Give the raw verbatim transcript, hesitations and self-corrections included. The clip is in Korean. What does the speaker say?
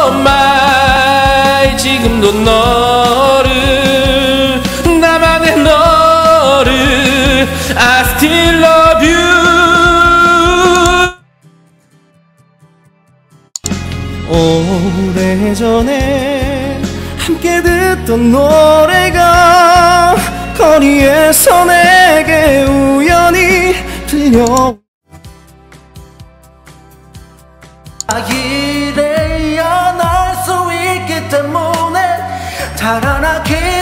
my 지금도 너를 나만의 너를 I still love you. 오래전에 함께 듣던 노래가 거리에서 내게 우연히 들려 이래야 날 수 있기 때문에 달아나기